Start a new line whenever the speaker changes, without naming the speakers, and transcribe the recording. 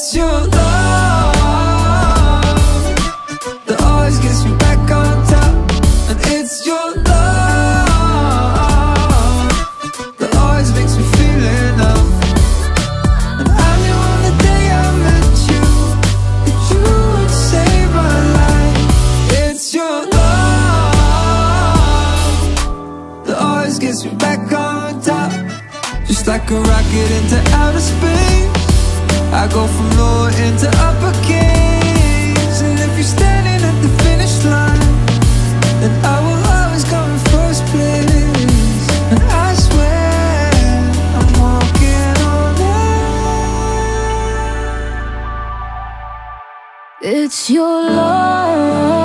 It's your love that always gets me back on top. And it's your love that always makes me feel enough. And I knew on the day I met you that you would save my life. It's your love that always gets me back on top. Just like a rocket into outer space, I go from lower into uppercase. And if you're standing at the finish line, then I will always come in first place. And I swear I'm walking on air.
It's your love